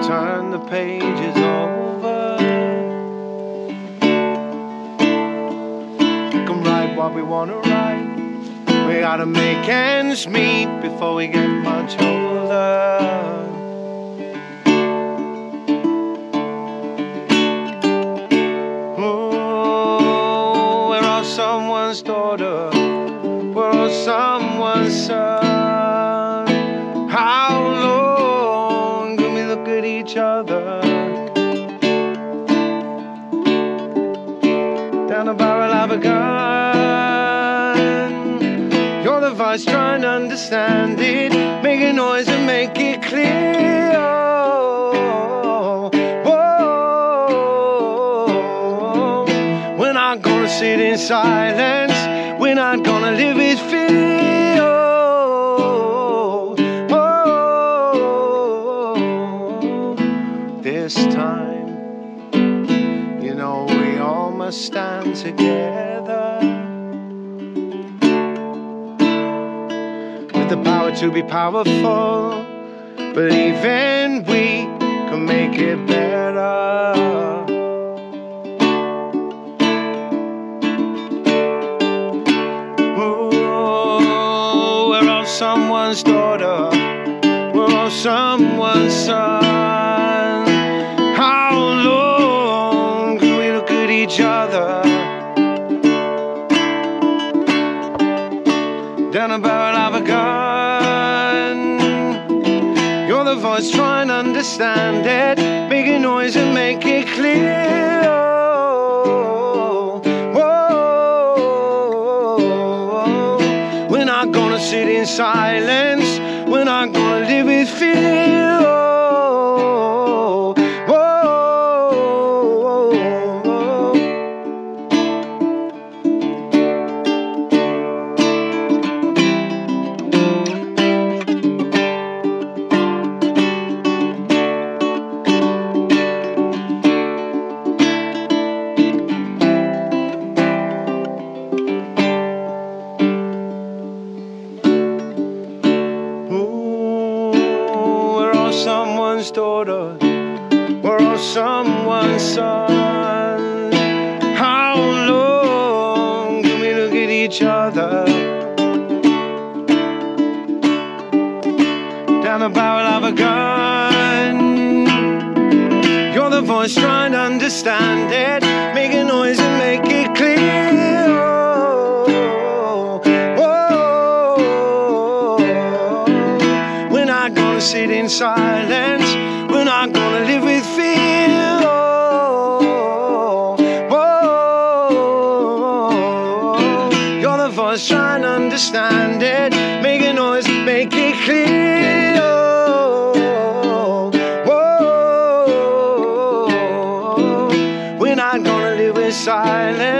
turn the pages over. We can write what we want to write. We gotta make ends meet before we get much older. Ooh, we're all someone's daughter. We're all someone's son. How long can we look at each other? Down the barrel of a gun. You're the voice trying to understand it. Make a noise and make it clear. Whoa. We're not gonna sit in silence. We're not gonna live with fear. This time, you know we all must stand together. With the power to be powerful, believing we can make it better. Someone's daughter, we're all someone's son. How long can we look at each other? Down the barrel of a gun. You're the voice trying to understand it. Make a noise and make it clear. Sit in silence. We're not gonna live with fear. Someone's daughter, we're all someone's son. How long can we look at each other? Down the barrel of a gun. You're the voice trying to understand it. Make a noise and make it clear. We're not gonna sit in silence. We're not gonna live with fear. You're the voice trying to understand it. Make a noise, make it clear. We're not gonna live with silence.